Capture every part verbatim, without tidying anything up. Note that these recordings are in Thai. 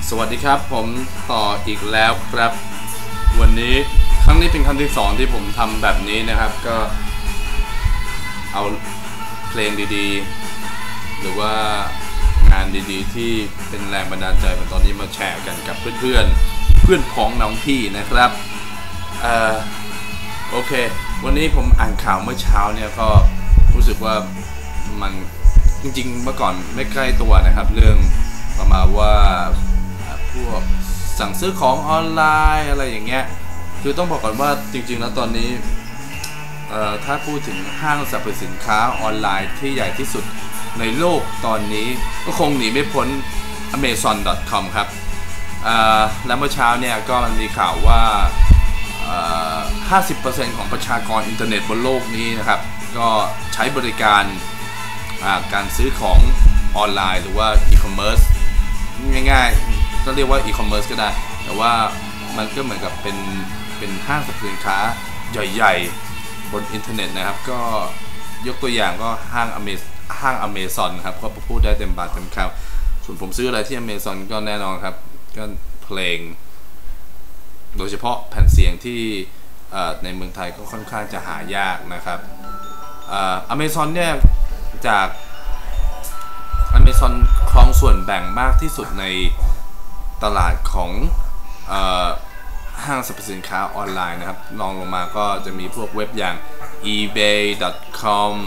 สวัสดีครับผมต่ออีกแล้วครับวันนี้ครั้งนี้เป็นครั้งที่สองที่ผมทำแบบนี้นะครับก็เอาเพลงดีๆหรือว่างานดีๆที่เป็นแรงบันดาลใจตอนนี้มาแชร์กันกับเพื่อนๆเพื่อนพ้องน้องพี่นะครับเอ่อโอเควันนี้ผมอ่านข่าวเมื่อเช้าเนี่ยก็รู้สึกว่ามันจริงๆเมื่อก่อนไม่ใกล้ตัวนะครับเรื่องประมาณว่าพวกสั่งซื้อของออนไลน์อะไรอย่างเงี้ยคือต้องบอกก่อนว่าจริงๆแล้วตอนนี้เอ่อถ้าพูดถึงห้างสรรพสินค้าออนไลน์ที่ใหญ่ที่สุดในโลกตอนนี้ก็คงหนีไม่พ้น อเมซอน ดอท คอม ครับและเมื่อเช้าเนี่ยก็มันมีข่าวว่า ห้าสิบเปอร์เซ็นต์ ของประชากรอินเทอร์เน็ตบนโลกนี้นะครับก็ใช้บริการการซื้อของออนไลน์หรือว่าอีคอมเมิร์ซง่ายๆก็เรียกว่าอีคอมเมิร์ซก็ได้แต่ว่ามันก็เหมือนกับเป็นเป็นห้างสรรพสินค้าใหญ่ๆบนอินเทอร์เน็ตนะครับก็ยกตัวอย่างก็ห้างอเมห้างอเมซอนครับก็พูดได้เต็มปากเต็มคำส่วนผมซื้ออะไรที่อเมซอนก็แน่นอนครับก็เพลงโดยเฉพาะแผ่นเสียงที่ในเมืองไทยก็ค่อนข้างจะหายากนะครับอเมซอนเนี่ยจากอเมซอนครองส่วนแบ่งมากที่สุดในตลาดของเอ่อห้างสรรพสินค้าออนไลน์นะครับลองลงมาก็จะมีพวกเว็บอย่าง อีเบย์ ดอท คอม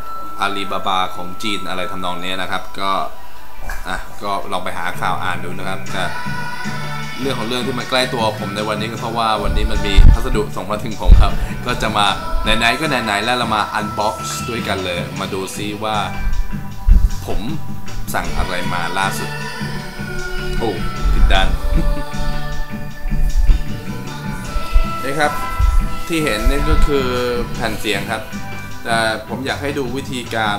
Alibaba ของจีนอะไรทำนองนี้นะครับก็อ่ะก็ลองไปหาข่าวอ่านดูนะครับแต่เรื่องของเรื่องที่มันใกล้ตัวผมในวันนี้ก็เพราะว่าวันนี้มันมีพัสดุส่งมาถึงผมครับก็จะมาไหนๆก็ไหนๆแล้วเรามาอันบ็อกซ์ด้วยกันเลยมาดูซิว่าผมสั่งอะไรมาล่าสุดโอ้ผิดด้านนี่ครับที่เห็นนี่ก็คือแผ่นเสียงครับแต่ผมอยากให้ดูวิธีการ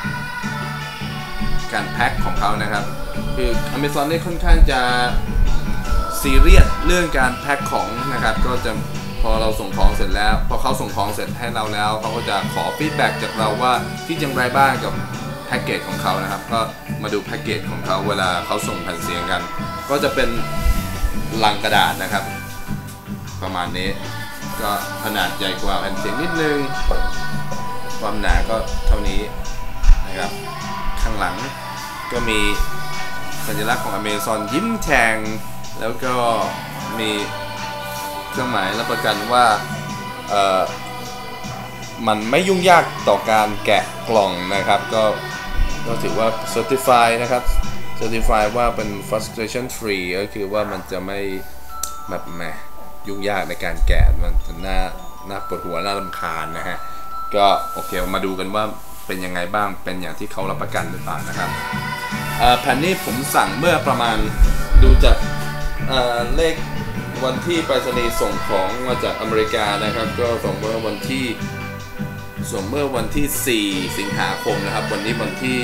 การแพ็คของเขานะครับคือ Amazon นี่ค่อนข้างจะซีเรียสเรื่องการแพ็คของนะครับก็จะพอเราส่งของเสร็จแล้วพอเขาส่งของเสร็จให้เราแล้วเขาก็จะขอฟีดแบ็กจากเราว่าที่จังไรบ้างกับแพ็กเกจของเขานะครับก็มาดูแพ็กเกจของเขาเวลาเขาส่งแผ่นเสียงกันก็จะเป็นลังกระดาษนะครับประมาณนี้ก็ขนาดใหญ่กว่าแผ่นเสียงนิดนึงความหนาก็เท่านี้นะครับข้างหลังก็มีสัญลักษณ์ของ Amazon ยิ้มแฉ่งแล้วก็มีเครื่องหมายรับประกันว่าเอ่อมันไม่ยุ่งยากต่อการแกะกล่องนะครับก็ก็ถือว่า Certify นะครับ Certify ว่าเป็น frustration free ก็คือว่ามันจะไม่แบบแหมยุ่งยากในการแกะมันจะน่าน่าปวดหัวน่ารำคาญนะฮะก็โอเคมาดูกันว่าเป็นยังไงบ้างเป็นอย่างที่เขารับประกันหรือเปล่านะครับแผ่นนี้ผมสั่งเมื่อประมาณดูจากเลขวันที่ไปรษณีย์ส่งของมาจากอเมริกานะครับก็ส่งเมื่อวันที่ส่งเมื่อวันที่สี่สิงหาคมนะครับวันนี้วันที่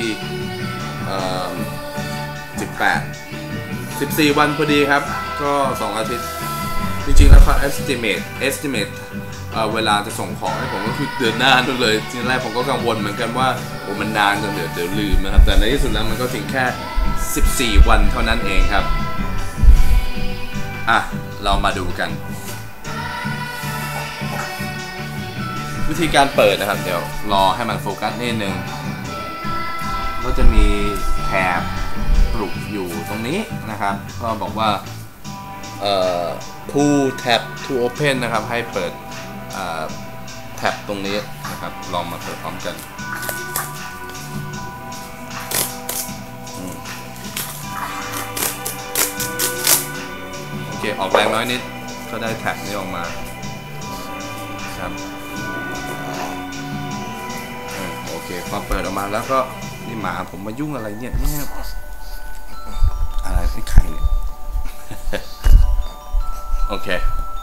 สิบแปด สิบสี่วันพอดีครับก็สองอาทิตย์จริงๆแล้วเขา estimate estimate เ, เวลาจะส่งของให้ผมก็คือเดือนหน้านู่นเลยทีแรกผมก็กังวลเหมือนกันว่าโอ้มันนานจนเดี๋ยวเดี๋ยวลืมนะครับแต่ในที่สุดแล้วมันก็ถึงแค่สิบสี่วันเท่านั้นเองครับอ่ะเรามาดูกันวิธีการเปิดนะครับเดี๋ยวรอให้มันโฟกัสนิดนึงก็จะมีแถบปลุกอยู่ตรงนี้นะครับก็บอกว่าเอ่อ pull tab to open นะครับให้เปิดแท็บตรงนี้นะครับลองมาเปิดพร้อมกันโอเคออกแรงน้อยนิดก็ได้แท็บนี้ออกมาครับโอเคพอเปิดออกมาแล้วก็นี่หมาผมมายุ่งอะไรเนี่ยเนี่ยอะไรไอ้ไข่เนี่ยโอเค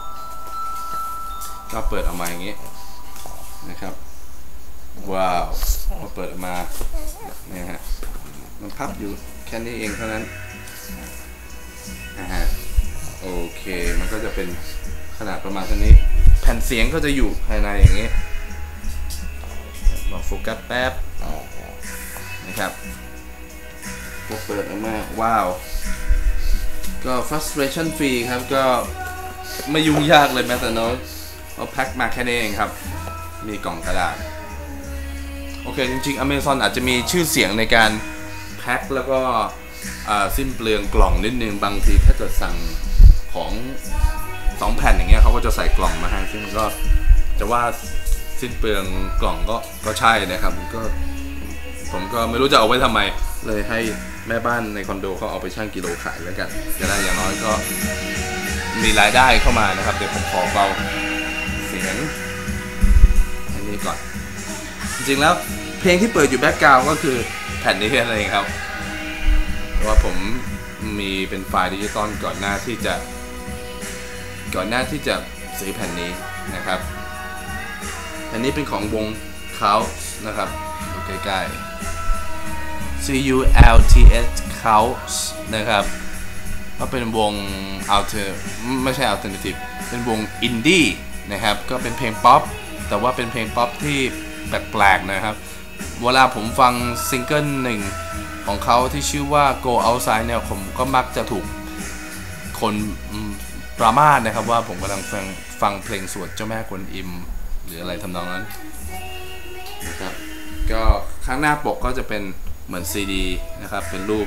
ก็เปิดออกมาอย่างนี้นะครับว้าวพอเปิดออกมาเนี่ยฮะมันพับอยู่แค่นี้เองเท่านั้นนะฮะโอเคมันก็จะเป็นขนาดประมาณเท่านี้แผ่นเสียงก็จะอยู่ภายในอย่างนี้ลองโฟกัสแป๊บนะครับพอเปิดออกมาว้าวก็ frustration free ครับก็ไม่ยุ่งยากเลยแม้แต่น้อยเอาแพ็คมาแค่นี้เองครับมีกล่องกระดาษโอเคจริงๆ Amazon อาจจะมีชื่อเสียงในการแพ็คแล้วก็สิ้นเปลืองกล่องนิดนึงบางทีถ้าเกิดสั่งของสองแผ่นอย่างเงี้ยเขาก็จะใส่กล่องมาให้ซึ่งก็จะว่าสิ้นเปลืองกล่องก็ก็ใช่นะครับก็ผมก็ไม่รู้จะเอาไว้ทำไมเลยให้แม่บ้านในคอนโดเขาเอาไปชั่งกิโลขายแล้วกันจะได้อย่างน้อยก็มีรายได้เข้ามานะครับเดี๋ยวผมขอเบาเสียงอันนี้ก่อนจริงๆแล้วเพลงที่เปิดอยู่แบ็คกราวด์ก็คือแผ่นนี้แค่นั้นเองครับเพราะว่าผมมีเป็นไฟล์ดิจิตอลก่อนหน้าที่จะก่อนหน้าที่จะซื้อแผ่นนี้นะครับแผ่นนี้เป็นของวงเขานะครับดูใกล้ๆ C U L T S Cults นะครับก็เป็นวง alter ไม่ใช่ alternative เป็นวงอินดี้นะครับก็เป็นเพลงป๊อปแต่ว่าเป็นเพลงป๊อปที่แปลกๆนะครับเวลาผมฟังซิงเกิลหนึ่งของเขาที่ชื่อว่า Go Outside เนี่ยผมก็มักจะถูกคนปรามาสนะครับว่าผมกำลังฟังฟังเพลงสวดเจ้าแม่กวนอิมหรืออะไรทำนองนั้นนะครับก็ข้างหน้าปกก็จะเป็นเหมือนซีดีนะครับเป็นรูป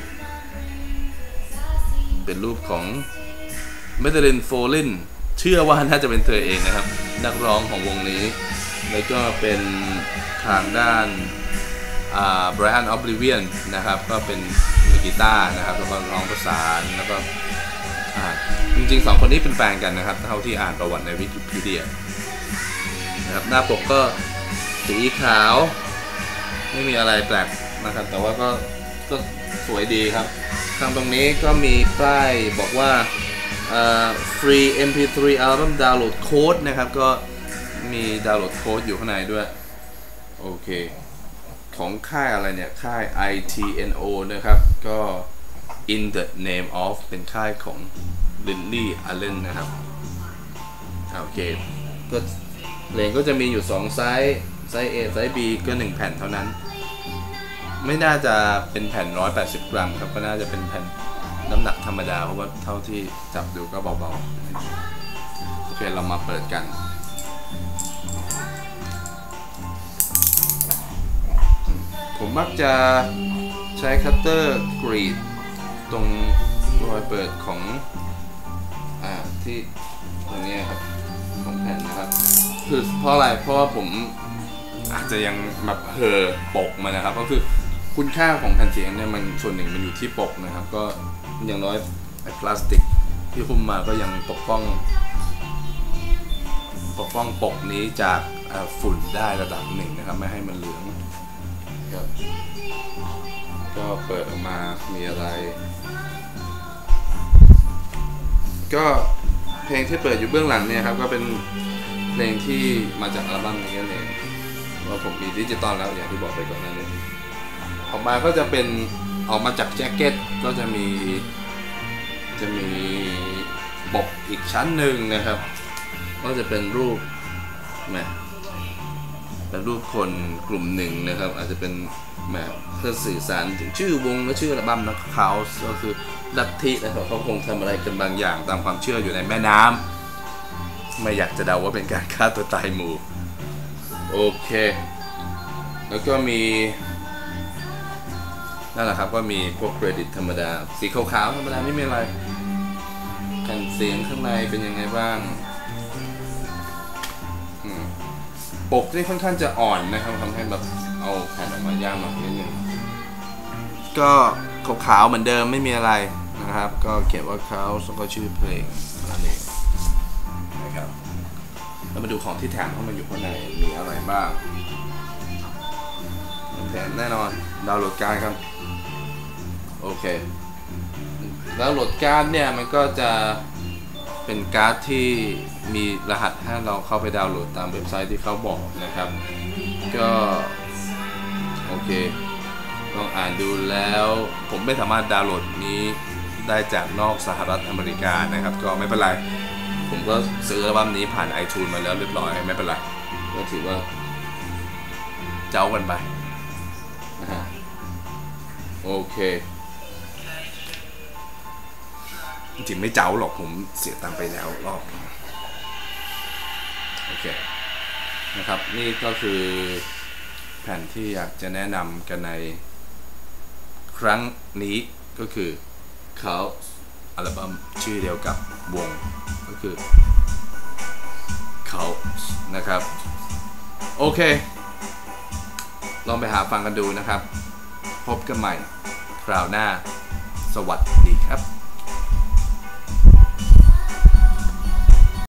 เป็นรูปของเมเดลินโฟลินเชื่อว่าน่าจะเป็นเธอเองนะครับนักร้องของวงนี้แล้วก็เป็นทางด้านอ่า Brian Oblivion นะครับก็เป็นมือกีตาร์นะครับแล้วก็ร้องประสานแล้วก็จริงๆสองคนนี้เป็นแฟนกันนะครับเท่าที่อ่านประวัติในวิกิพีเดียนะครับหน้าปกก็สีขาวไม่มีอะไรแปลกนะครับแต่ว่าก็ก็สวยดีครับทางตรงนี้ก็มีป้ายบอกว่า free เอ็ม พี ทรี album download code นะครับก็มีดาวน์โหลดโค้ดอยู่ข้างในด้วยโอเคของค่ายอะไรเนี่ยค่าย ไอ ที เอ็น โอ นะครับก็ in the name of เป็นค่ายของ Lily Allen นะครับโอเคก็เพลงก็จะมีอยู่สองไซส์ไซส์ A ไซส์ B ก็หนึ่งแผ่นเท่านั้นไม่น่าจะเป็นแผ่นหนึ่งร้อยแปดสิบกรัมครับก็น่าจะเป็นแผ่นน้ำหนักธรรมดาเพราะว่าเท่าที่จับดูก็เบาๆโอเคเรามาเปิดกันผมมักจะใช้คัตเตอร์กรีดตรงรอยเปิดของอ่าที่ตรงนี้ครับของแผ่นนะครับคือเพราะอะไรเพราะว่าผมอาจจะยังแบบเห่อปกมานะครับก็คือคุณค่าของแผ่นเสียงเนี่ยมันส่วนหนึ่งมันอยู่ที่ปกนะครับก็อย่างน้อยไอ้พลาสติกที่หุ้มมาก็ยังปกป้องปกป้องปกนี้จากฝุ่นได้ระดับหนึ่งนะครับไม่ให้มันเหลืองก็เปิดออกมามีอะไรก็เพลงที่เปิดอยู่เบื้องหลังเนี่ยครับก็เป็นเพลงที่มาจากอัลบั้มนี้เองว่าผมมีดิจิตอลแล้วอย่างที่บอกไปก่อนหน้านี้ออกมาก็จะเป็นออกมาจากแจ็คเก็ตก็จะมีจะมีปกอีกชั้นหนึ่งนะครับก็จะเป็นรูปแหมเป็นรูปคนกลุ่มหนึ่งนะครับอาจจะเป็นแหมเพื่อสื่อสารถึงชื่อวงและชื่ออัลบั้มนักเขาก็คือลัทธินะครับเขาคงทำอะไรกันบางอย่างตามความเชื่ออยู่ในแม่น้ำไม่อยากจะเดาว่าเป็นการฆ่าตัวตายหมู่โอเคแล้วก็มีนั่นแหละครับก็มีพวกเครดิตธรรมดาสีขาวๆธรรมดาไม่มีอะไรแผ่นเสียงข้างในเป็นยังไงบ้างปกนี่ค่อนข้างจะอ่อนนะครับทำให้แบบเอาแผ่นออกมายากหน่อยนิดนึงก็ขาวๆเหมือนเดิมไม่มีอะไรนะครับก็เขียนว่าเขาแล้วก็ชื่อเพลงนั่นเองนะครับแล้วมาดูของที่แถมเข้ามาอยู่ข้างในมีอะไรบ้างแถมแน่นอนดาวน์โหลดการ์ดครับโอเคดาวน์โหลดการ์ดเนี่ยมันก็จะเป็นการ์ดที่มีรหัสให้เราเข้าไปดาวน์โหลดตามเว็บไซต์ที่เขาบอกนะครับก็โอเคลองอ่านดูแล้วผมไม่สามารถดาวน์โหลดนี้ได้จากนอกสหรัฐอเมริกานะครับก็ไม่เป็นไรผมก็ซื้ออัลบั้มนี้ผ่าน ไอทูนส์ มาแล้วเรียบร้อยไม่เป็นไรก็ถือว่าเจ้ากันไปนะฮะโอเคจริงๆไม่เจ้าหรอกผมเสียตังค์ไปแล้วรอบโอเคนะครับนี่ก็คือแผ่นที่อยากจะแนะนำกันในครั้งนี้ก็คือเขาอัลบั้มชื่อเดียวกับวงก็คือเขานะครับโอเคลองไปหาฟังกันดูนะครับพบกันใหม่คราวหน้าสวัสดีครับ